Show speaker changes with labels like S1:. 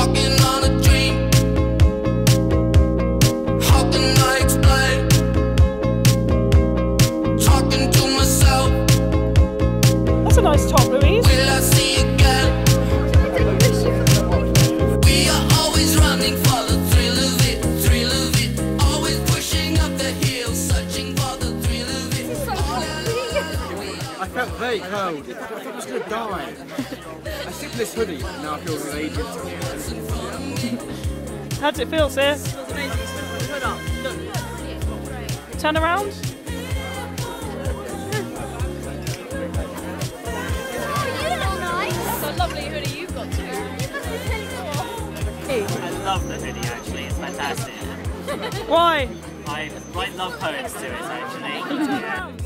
S1: walking on a dream. How can I explain? Talking to myself.
S2: That's a nice top, Louise.
S1: Will I see again? We are always running for the thrill of it, thrill of it. Always pushing up the hill, searching for the thrill of it.
S3: I felt very cold. I thought I was going to die. I stick to this hoodie and now I feel radiant.
S2: How does it feel, sis? Turn around.
S4: That's a lovely hoodie you've got too.
S5: I love the hoodie actually, it's fantastic.
S2: Why?
S5: I write love poems to it actually. Yeah.